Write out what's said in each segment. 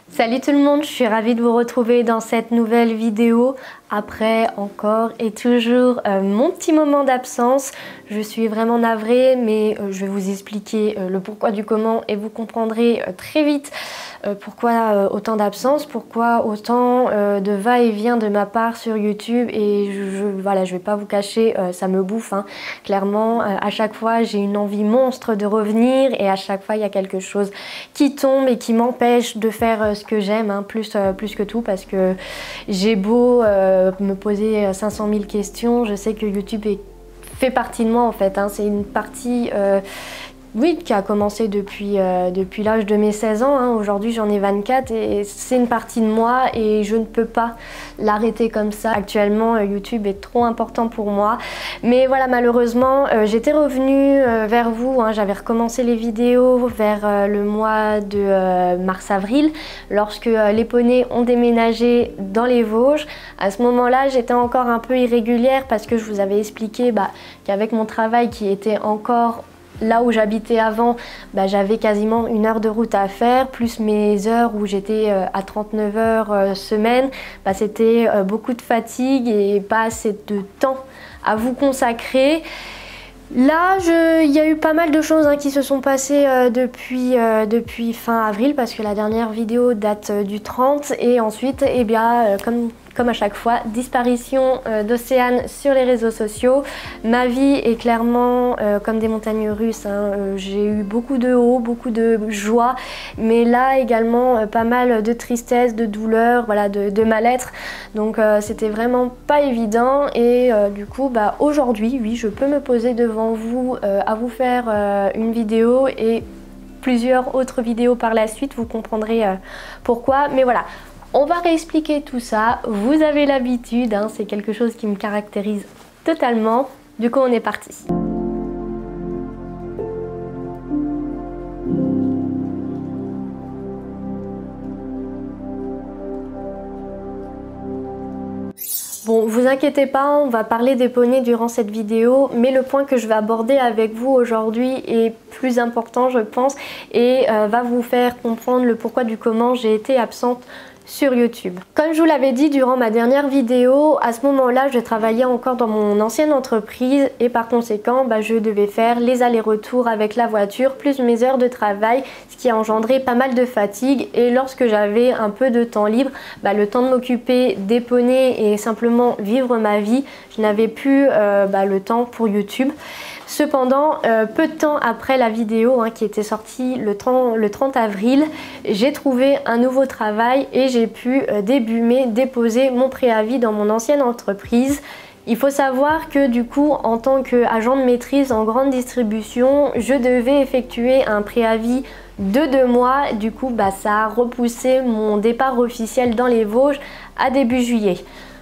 Salut tout le monde, je suis ravie de vous retrouver dans cette nouvelle vidéo après encore et toujours mon petit moment d'absence. Je suis vraiment navrée mais je vais vous expliquer le pourquoi du comment et vous comprendrez très vite pourquoi autant d'absence, pourquoi autant de va-et-vient de ma part sur YouTube. Et voilà, je vais pas vous cacher, ça me bouffe hein. Clairement, à chaque fois j'ai une envie monstre de revenir et à chaque fois il y a quelque chose qui tombe et qui m'empêche de faire ce que j'aime hein, plus que tout, parce que j'ai beau me poser 500 000 questions, je sais que YouTube fait partie de moi en fait hein. C'est une partie oui, qui a commencé depuis l'âge de mes 16 ans. Hein. Aujourd'hui, j'en ai 24 et c'est une partie de moi et je ne peux pas l'arrêter comme ça. Actuellement, YouTube est trop important pour moi. Mais voilà, malheureusement, j'étais revenue vers vous. Hein. J'avais recommencé les vidéos vers le mois de mars-avril, lorsque les poneys ont déménagé dans les Vosges. À ce moment-là, j'étais encore un peu irrégulière parce que je vous avais expliqué qu'avec mon travail qui était encore là où j'habitais avant, j'avais quasiment 1 heure de route à faire, plus mes heures où j'étais à 39 heures semaine. C'était beaucoup de fatigue et pas assez de temps à vous consacrer. Là, il y a eu pas mal de choses hein, qui se sont passées depuis fin avril, parce que la dernière vidéo date du 30, et ensuite, eh bien, comme à chaque fois, disparition d'Océane sur les réseaux sociaux. Ma vie est clairement comme des montagnes russes. Hein. J'ai eu beaucoup de hauts, beaucoup de joie, mais là également pas mal de tristesse, de douleur, voilà, de mal-être. Donc c'était vraiment pas évident. Et du coup, aujourd'hui, oui, je peux me poser devant vous à vous faire une vidéo et plusieurs autres vidéos par la suite. Vous comprendrez pourquoi. Mais voilà. On va réexpliquer tout ça, vous avez l'habitude, hein, c'est quelque chose qui me caractérise totalement. Du coup, on est parti. Bon, vous inquiétez pas, on va parler des poneys durant cette vidéo, mais le point que je vais aborder avec vous aujourd'hui est plus important, je pense, et va vous faire comprendre le pourquoi du comment j'ai été absente sur YouTube. Comme je vous l'avais dit durant ma dernière vidéo, à ce moment-là, je travaillais encore dans mon ancienne entreprise et par conséquent, je devais faire les allers-retours avec la voiture plus mes heures de travail, ce qui a engendré pas mal de fatigue. Et lorsque j'avais un peu de temps libre, le temps de m'occuper des poneys et simplement vivre ma vie, je n'avais plus le temps pour YouTube. Cependant, peu de temps après la vidéo qui était sortie le 30 avril, j'ai trouvé un nouveau travail et j'ai pu déposer mon préavis dans mon ancienne entreprise. Il faut savoir que du coup, en tant qu'agent de maîtrise en grande distribution, je devais effectuer un préavis de 2 mois. Du coup, ça a repoussé mon départ officiel dans les Vosges à début juillet.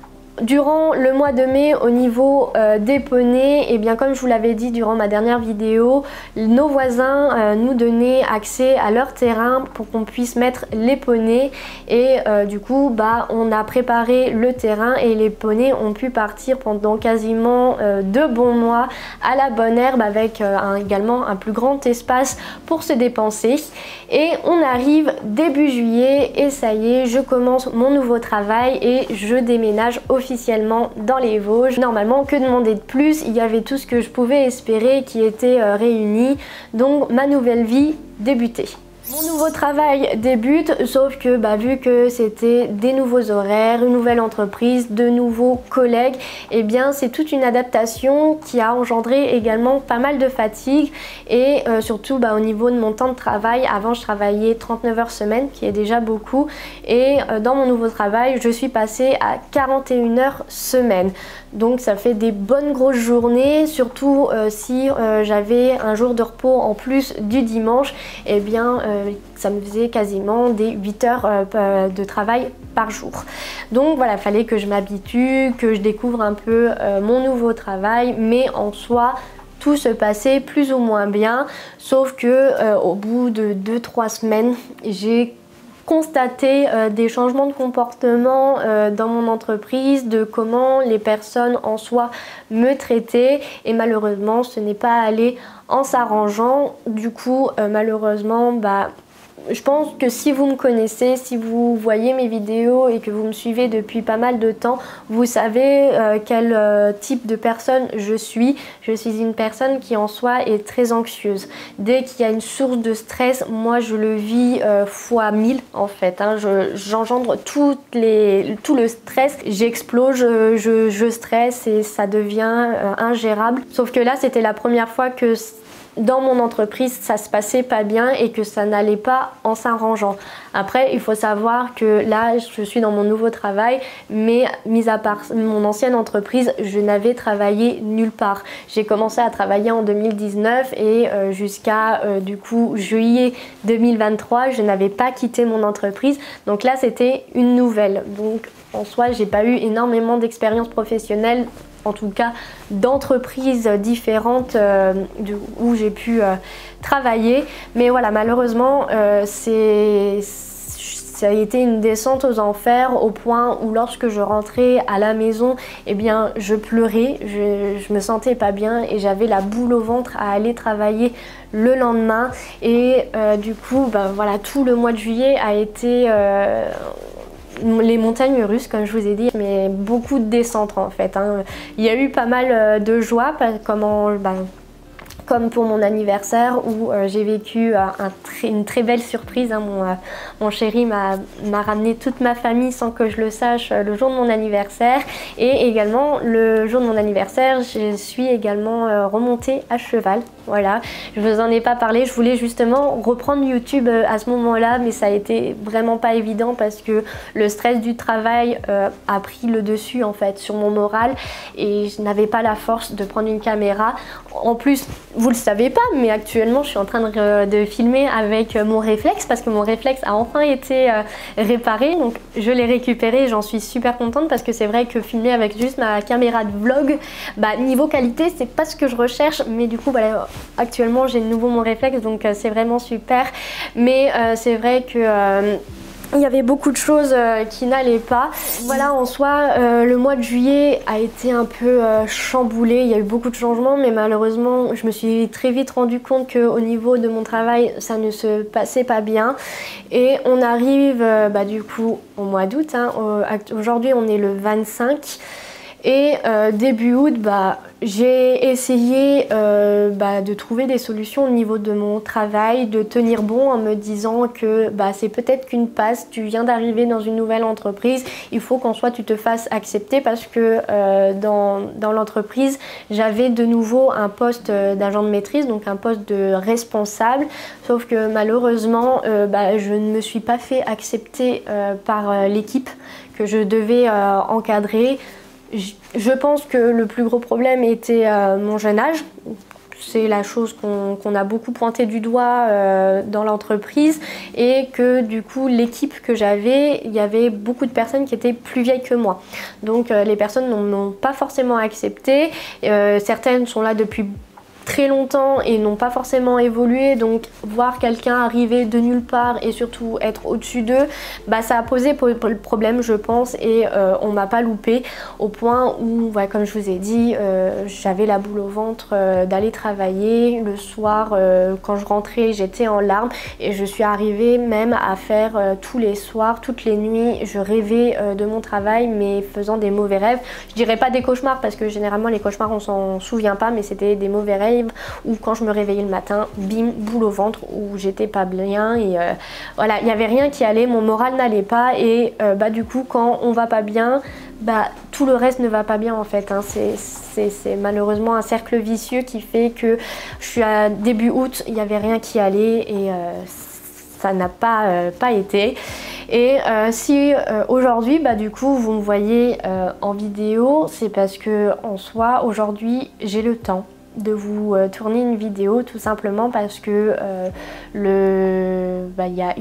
Durant le mois de mai, au niveau des poneys, et bien comme je vous l'avais dit durant ma dernière vidéo, nos voisins nous donnaient accès à leur terrain pour qu'on puisse mettre les poneys. Et du coup, on a préparé le terrain et les poneys ont pu partir pendant quasiment 2 bons mois à la bonne herbe, avec également un plus grand espace pour se dépenser. Et on arrive début juillet et ça y est, je commence mon nouveau travail et je déménage officiellement dans les Vosges. Normalement, que demander de plus? Il y avait tout ce que je pouvais espérer qui était réuni. Donc ma nouvelle vie débutait. Mon nouveau travail débute, sauf que vu que c'était des nouveaux horaires, une nouvelle entreprise, de nouveaux collègues, et bien c'est toute une adaptation qui a engendré également pas mal de fatigue. Et surtout au niveau de mon temps de travail, avant je travaillais 39 heures semaine, qui est déjà beaucoup, et dans mon nouveau travail je suis passée à 41 heures semaine. Donc ça fait des bonnes grosses journées, surtout si j'avais un jour de repos en plus du dimanche, et bien ça me faisait quasiment des 8 heures de travail par jour. Donc voilà, il fallait que je m'habitue, que je découvre un peu mon nouveau travail, mais en soi tout se passait plus ou moins bien, sauf que au bout de 2-3 semaines, j'ai constaté des changements de comportement dans mon entreprise, de comment les personnes en soi me traitaient, et malheureusement ce n'est pas allé en s'arrangeant. Du coup malheureusement je pense que si vous me connaissez, si vous voyez mes vidéos et que vous me suivez depuis pas mal de temps, vous savez quel type de personne je suis. Je suis une personne qui en soi est très anxieuse. Dès qu'il y a une source de stress, moi je le vis fois 1000 en fait. Hein. J'engendre tout le stress, j'explose, je stresse et ça devient ingérable. Sauf que là c'était la première fois que dans mon entreprise ça se passait pas bien et que ça n'allait pas en s'arrangeant. Après il faut savoir que là je suis dans mon nouveau travail, mais mis à part mon ancienne entreprise, je n'avais travaillé nulle part. J'ai commencé à travailler en 2019 et jusqu'à du coup juillet 2023 je n'avais pas quitté mon entreprise, donc là c'était une nouvelle. Donc en soi j'ai pas eu énormément d'expérience professionnelle, en tout cas d'entreprises différentes où j'ai pu travailler. Mais voilà, malheureusement, ça a été une descente aux enfers au point où lorsque je rentrais à la maison, eh bien, je pleurais, je me sentais pas bien et j'avais la boule au ventre à aller travailler le lendemain. Et du coup, ben, voilà, tout le mois de juillet a été les montagnes russes, comme je vous ai dit, mais beaucoup de descentes en fait. Hein. Il y a eu pas mal de joie, comme pour mon anniversaire où j'ai vécu une très belle surprise. Hein. Mon chéri m'a ramené toute ma famille sans que je le sache le jour de mon anniversaire. Et également le jour de mon anniversaire, je suis également remontée à cheval. Voilà, je vous en ai pas parlé, je voulais justement reprendre YouTube à ce moment-là, mais ça a été vraiment pas évident parce que le stress du travail a pris le dessus en fait sur mon moral et je n'avais pas la force de prendre une caméra. En plus, vous le savez pas, mais actuellement je suis en train de filmer avec mon réflexe parce que mon réflexe a enfin été réparé, donc je l'ai récupéré et j'en suis super contente parce que c'est vrai que filmer avec juste ma caméra de vlog, bah, niveau qualité c'est pas ce que je recherche, mais du coup voilà, actuellement j'ai de nouveau mon réflexe, donc c'est vraiment super. Mais c'est vrai que il y avait beaucoup de choses qui n'allaient pas. Voilà, en soi, le mois de juillet a été un peu chamboulé. Il y a eu beaucoup de changements, mais malheureusement, je me suis très vite rendu compte qu'au niveau de mon travail, ça ne se passait pas bien. Et on arrive du coup au mois d'août. Hein. Aujourd'hui, on est le 25. Et début août, j'ai essayé de trouver des solutions au niveau de mon travail, de tenir bon en me disant que c'est peut-être qu'une passe, tu viens d'arriver dans une nouvelle entreprise, il faut qu'en soi tu te fasses accepter parce que dans l'entreprise, j'avais de nouveau un poste d'agent de maîtrise, donc un poste de responsable, sauf que malheureusement, je ne me suis pas fait accepter par l'équipe que je devais encadrer. Je pense que le plus gros problème était mon jeune âge. C'est la chose qu'on a beaucoup pointé du doigt dans l'entreprise et que du coup l'équipe que j'avais, il y avait beaucoup de personnes qui étaient plus vieilles que moi. Donc les personnes n'ont pas forcément accepté. Certaines sont là depuis très longtemps et n'ont pas forcément évolué, donc voir quelqu'un arriver de nulle part et surtout être au-dessus d'eux, ça a posé le problème je pense, et on m'a pas loupé au point où, comme je vous ai dit, j'avais la boule au ventre d'aller travailler le soir. Quand je rentrais j'étais en larmes et je suis arrivée même à faire tous les soirs, toutes les nuits, je rêvais de mon travail mais faisant des mauvais rêves. Je dirais pas des cauchemars parce que généralement les cauchemars on s'en souvient pas, mais c'était des mauvais rêves où quand je me réveillais le matin, bim, boule au ventre, où j'étais pas bien et voilà, il n'y avait rien qui allait, mon moral n'allait pas et du coup quand on va pas bien, tout le reste ne va pas bien en fait. Hein. C'est malheureusement un cercle vicieux qui fait que je suis à début août, il n'y avait rien qui allait et ça n'a pas été. Et si aujourd'hui du coup vous me voyez en vidéo, c'est parce que en soi aujourd'hui j'ai le temps de vous tourner une vidéo, tout simplement parce que il y a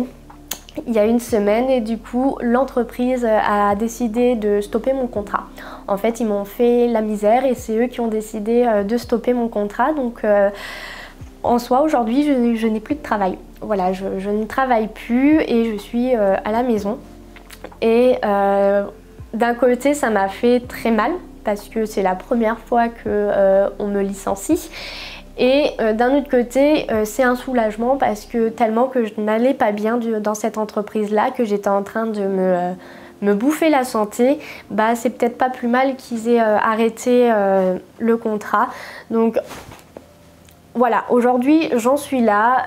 une semaine et du coup l'entreprise a décidé de stopper mon contrat. En fait ils m'ont fait la misère et c'est eux qui ont décidé de stopper mon contrat, donc en soi aujourd'hui je n'ai plus de travail. Voilà, je ne travaille plus et je suis à la maison et d'un côté ça m'a fait très mal parce que c'est la première fois qu'on me licencie Et d'un autre côté, c'est un soulagement parce que tellement que je n'allais pas bien dans cette entreprise-là, que j'étais en train de me bouffer la santé, bah c'est peut-être pas plus mal qu'ils aient arrêté le contrat. Donc voilà, aujourd'hui j'en suis là.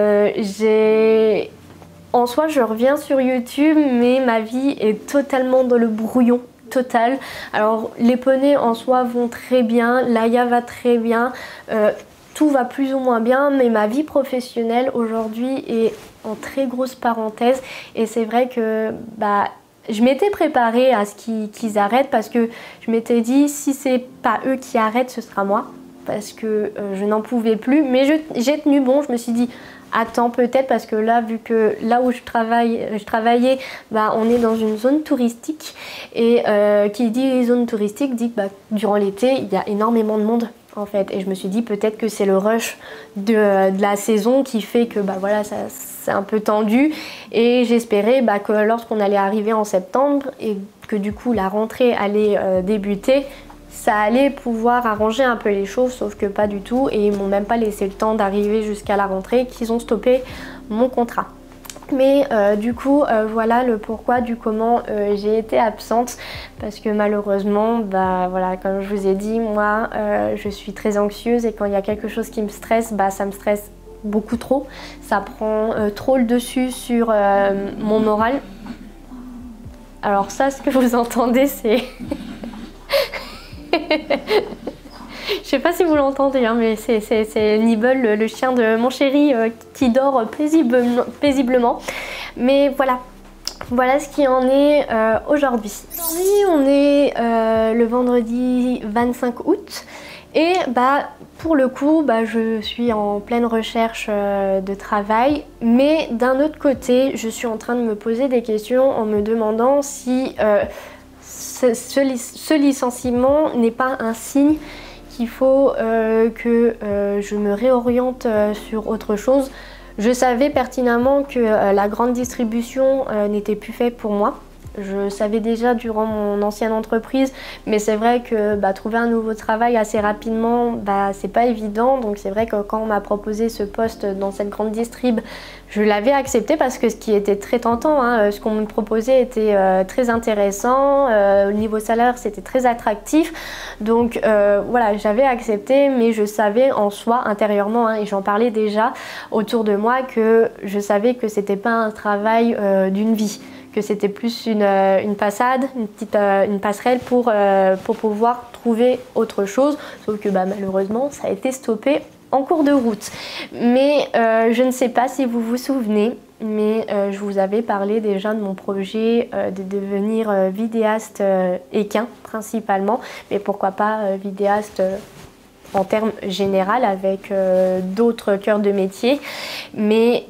En soi, je reviens sur YouTube, mais ma vie est totalement dans le brouillon total. Alors, les poneys en soi vont très bien, Laïa va très bien, tout va plus ou moins bien, mais ma vie professionnelle aujourd'hui est en très grosse parenthèse. Et c'est vrai que je m'étais préparée à ce qu'ils arrêtent parce que je m'étais dit, si c'est pas eux qui arrêtent, ce sera moi. Parce que je n'en pouvais plus, mais j'ai tenu bon, je me suis dit attends peut-être parce que là vu que là où je travaillais, on est dans une zone touristique et qui dit zone touristique dit que durant l'été il y a énormément de monde en fait, et je me suis dit peut-être que c'est le rush de la saison qui fait que voilà, c'est un peu tendu, et j'espérais que lorsqu'on allait arriver en septembre et que du coup la rentrée allait débuter, ça allait pouvoir arranger un peu les choses, sauf que pas du tout, et ils m'ont même pas laissé le temps d'arriver jusqu'à la rentrée qu'ils ont stoppé mon contrat. Mais du coup voilà le pourquoi du comment j'ai été absente, parce que malheureusement voilà, comme je vous ai dit, moi je suis très anxieuse, et quand il y a quelque chose qui me stresse, ça me stresse beaucoup trop, ça prend trop le dessus sur mon moral. Alors ça, ce que vous entendez, c'est je sais pas si vous l'entendez, hein, mais c'est Nibble, le chien de mon chéri, qui dort paisiblement. Mais voilà ce qui en est aujourd'hui. Aujourd'hui, on est le vendredi 25 août. Et pour le coup, je suis en pleine recherche de travail. Mais d'un autre côté, je suis en train de me poser des questions en me demandant si ce licenciement n'est pas un signe qu'il faut que je me réoriente sur autre chose. Je savais pertinemment que la grande distribution n'était plus faite pour moi. Je savais déjà durant mon ancienne entreprise, mais c'est vrai que trouver un nouveau travail assez rapidement, c'est pas évident. Donc c'est vrai que quand on m'a proposé ce poste dans cette grande distrib, je l'avais accepté parce que ce qui était très tentant, ce qu'on me proposait était très intéressant, au niveau salaire c'était très attractif. Donc voilà, j'avais accepté, mais je savais en soi intérieurement, et j'en parlais déjà autour de moi, que je savais que c'était pas un travail d'une vie, que c'était plus une passade, une passerelle pour pouvoir trouver autre chose. Sauf que malheureusement, ça a été stoppé en cours de route. Mais je ne sais pas si vous vous souvenez, mais je vous avais parlé déjà de mon projet de devenir vidéaste équin principalement, mais pourquoi pas vidéaste en termes général avec d'autres cœurs de métier. Mais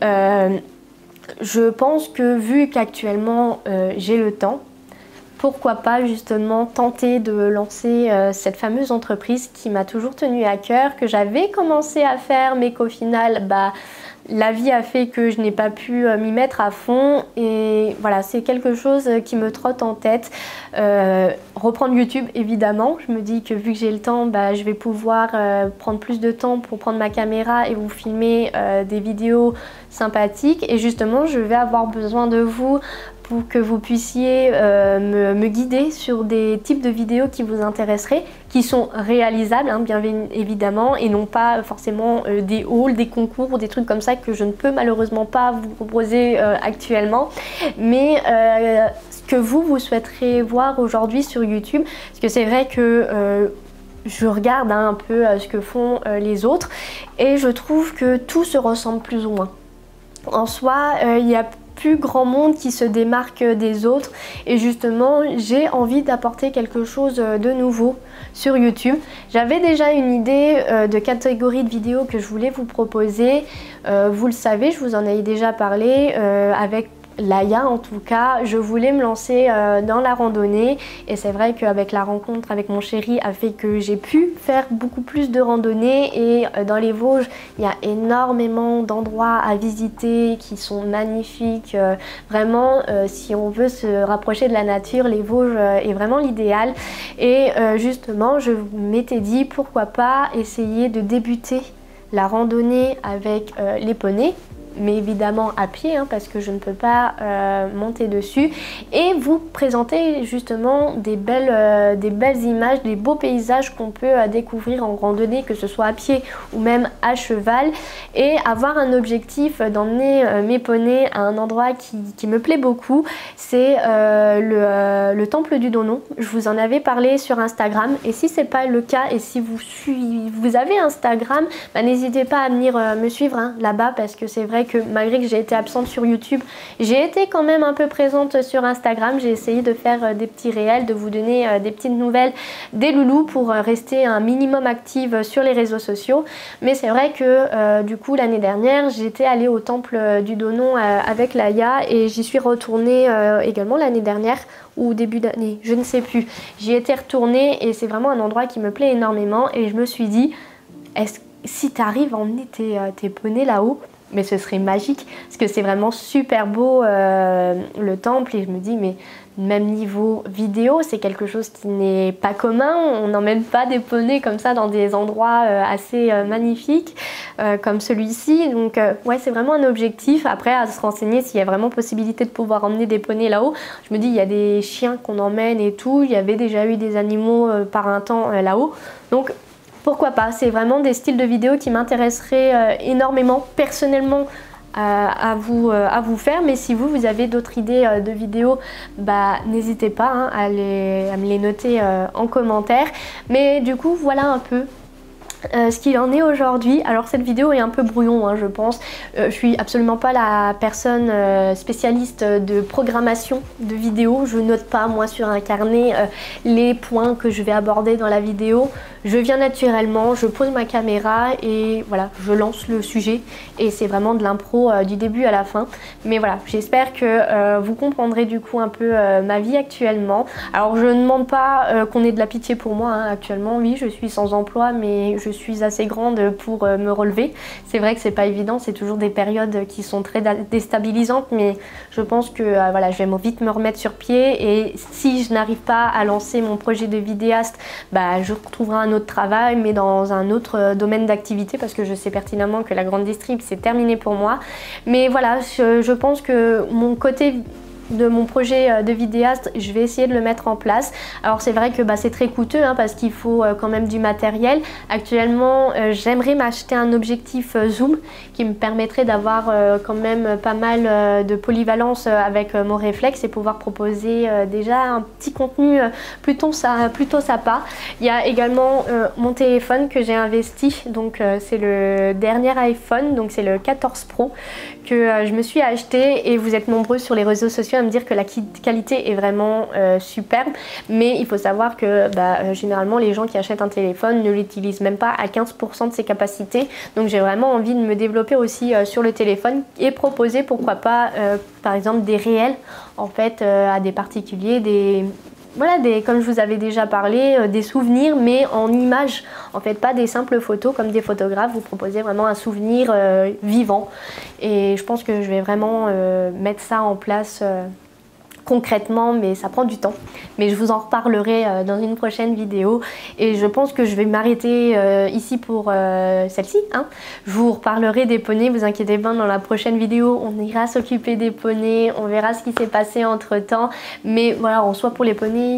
je pense que vu qu'actuellement j'ai le temps, pourquoi pas justement tenter de lancer cette fameuse entreprise qui m'a toujours tenue à cœur, que j'avais commencé à faire, mais qu'au final la vie a fait que je n'ai pas pu m'y mettre à fond. Et voilà, c'est quelque chose qui me trotte en tête. Reprendre YouTube évidemment, je me dis que vu que j'ai le temps, je vais pouvoir prendre plus de temps pour prendre ma caméra et vous filmer des vidéos sympathiques. Et justement, je vais avoir besoin de vous pour que vous puissiez me guider sur des types de vidéos qui vous intéresseraient, qui sont réalisables, bien évidemment, et non pas forcément des hauls, des concours ou des trucs comme ça que je ne peux malheureusement pas vous proposer actuellement. Mais ce que vous souhaiterez voir aujourd'hui sur YouTube, parce que c'est vrai que je regarde un peu ce que font les autres, et je trouve que tout se ressemble plus ou moins. En soi, il y a plus grand monde qui se démarque des autres, et justement j'ai envie d'apporter quelque chose de nouveau sur YouTube. J'avais déjà une idée de catégorie de vidéos que je voulais vous proposer, vous le savez, je vous en ai déjà parlé avec Laïa. En tout cas, je voulais me lancer dans la randonnée, et c'est vrai qu'avec la rencontre avec mon chéri a fait que j'ai pu faire beaucoup plus de randonnées. Et dans les Vosges, il y a énormément d'endroits à visiter qui sont magnifiques. Vraiment, si on veut se rapprocher de la nature, les Vosges est vraiment l'idéal. Et justement, je m'étais dit pourquoi pas essayer de débuter la randonnée avec les poneys, mais évidemment à pied parce que je ne peux pas monter dessus, et vous présenter justement des belles images, des beaux paysages qu'on peut découvrir en randonnée, que ce soit à pied ou même à cheval, et avoir un objectif d'emmener mes poneys à un endroit qui me plaît beaucoup. C'est le temple du Donon. Je vous en avais parlé sur Instagram, et si c'est pas le cas et si vous avez Instagram, n'hésitez pas à venir me suivre là-bas, parce que c'est vrai que malgré que j'ai été absente sur YouTube, j'ai été quand même un peu présente sur Instagram. J'ai essayé de faire des petits réels, de vous donner des petites nouvelles des loulous pour rester un minimum active sur les réseaux sociaux. Mais c'est vrai que du coup l'année dernière j'étais allée au temple du Donon avec Laïa, et j'y suis retournée également l'année dernière ou début d'année, je ne sais plus. J'y étais retournée et c'est vraiment un endroit qui me plaît énormément, et je me suis dit, si tu arrives à emmener tes poneys là-haut, mais ce serait magique, parce que c'est vraiment super beau le temple, et je me dis, mais même niveau vidéo, c'est quelque chose qui n'est pas commun. On n'emmène pas des poneys comme ça dans des endroits assez magnifiques comme celui-ci. Donc ouais, c'est vraiment un objectif. Après, à se renseigner s'il y a vraiment possibilité de pouvoir emmener des poneys là-haut. Je me dis, il y a des chiens qu'on emmène et tout. Il y avait déjà eu des animaux par un temps là-haut. Donc pourquoi pas, c'est vraiment des styles de vidéos qui m'intéresseraient énormément personnellement à vous faire. Mais si vous avez d'autres idées de vidéos, n'hésitez pas à me les noter en commentaire. Mais du coup voilà un peu ce qu'il en est aujourd'hui. Alors cette vidéo est un peu brouillon je pense. Je suis absolument pas la personne spécialiste de programmation de vidéo. Je note pas moi sur un carnet les points que je vais aborder dans la vidéo. Je viens naturellement, je pose ma caméra et voilà, je lance le sujet, et c'est vraiment de l'impro du début à la fin. Mais voilà, j'espère que vous comprendrez du coup un peu ma vie actuellement. Alors je ne demande pas qu'on ait de la pitié pour moi actuellement. Oui, je suis sans emploi, mais je suis assez grande pour me relever. C'est vrai que c'est pas évident, c'est toujours des périodes qui sont très déstabilisantes, mais je pense que voilà, je vais vite me remettre sur pied, et si je n'arrive pas à lancer mon projet de vidéaste, je retrouverai un autre travail, mais dans un autre domaine d'activité, parce que je sais pertinemment que la grande distrib c'est terminé pour moi. Mais voilà, je pense que mon côté de mon projet de vidéaste, je vais essayer de le mettre en place. Alors c'est vrai que c'est très coûteux parce qu'il faut quand même du matériel. Actuellement j'aimerais m'acheter un objectif zoom qui me permettrait d'avoir quand même pas mal de polyvalence avec mon réflexe, et pouvoir proposer déjà un petit contenu plutôt sympa. Il y a également mon téléphone que j'ai investi, donc c'est le dernier iPhone, donc c'est le 14 Pro que je me suis acheté, et vous êtes nombreux sur les réseaux sociaux à me dire que la qualité est vraiment superbe, mais il faut savoir que généralement les gens qui achètent un téléphone ne l'utilisent même pas à 15% de ses capacités. Donc j'ai vraiment envie de me développer aussi sur le téléphone, et proposer pourquoi pas par exemple des réels en fait à des particuliers, voilà, comme je vous avais déjà parlé, des souvenirs, mais en images, en fait, pas des simples photos comme des photographes. Vous proposez vraiment un souvenir vivant, et je pense que je vais vraiment mettre ça en place concrètement, mais ça prend du temps. Mais je vous en reparlerai dans une prochaine vidéo, et je pense que je vais m'arrêter ici pour celle-ci. Je vous reparlerai des poneys, vous inquiétez pas, dans la prochaine vidéo on ira s'occuper des poneys, on verra ce qui s'est passé entre temps. Mais voilà, en soi pour les poneys,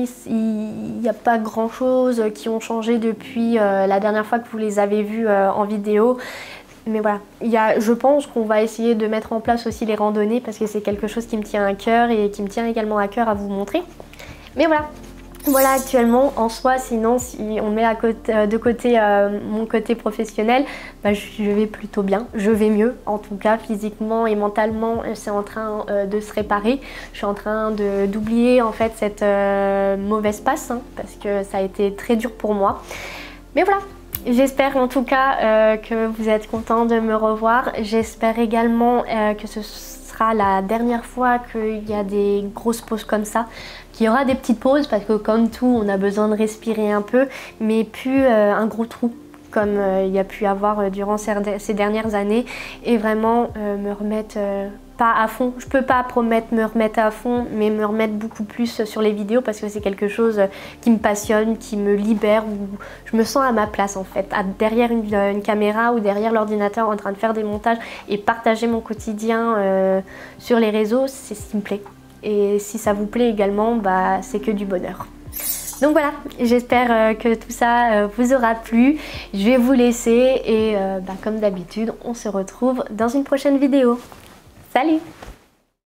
il n'y a pas grand chose qui ont changé depuis la dernière fois que vous les avez vus en vidéo. Mais voilà, je pense qu'on va essayer de mettre en place aussi les randonnées, parce que c'est quelque chose qui me tient à cœur, et qui me tient également à cœur à vous montrer. Mais voilà actuellement en soi. Sinon, si on met de côté mon côté professionnel, je vais plutôt bien, je vais mieux, en tout cas physiquement et mentalement. C'est en train de se réparer. Je suis en train d'oublier en fait cette mauvaise passe, parce que ça a été très dur pour moi. Mais voilà. J'espère en tout cas que vous êtes contents de me revoir. J'espère également que ce sera la dernière fois qu'il y a des grosses pauses comme ça. Qu'il y aura des petites pauses, parce que comme tout, on a besoin de respirer un peu, mais plus un gros trou comme il y a pu avoir durant ces dernières années, et vraiment me remettre pas à fond. Je peux pas promettre me remettre à fond, mais me remettre beaucoup plus sur les vidéos parce que c'est quelque chose qui me passionne, qui me libère, où je me sens à ma place en fait, derrière une caméra ou derrière l'ordinateur en train de faire des montages et partager mon quotidien sur les réseaux, c'est ce qui me plaît. Et si ça vous plaît également, bah, c'est que du bonheur. Donc voilà, j'espère que tout ça vous aura plu. Je vais vous laisser et comme d'habitude, on se retrouve dans une prochaine vidéo. Salut!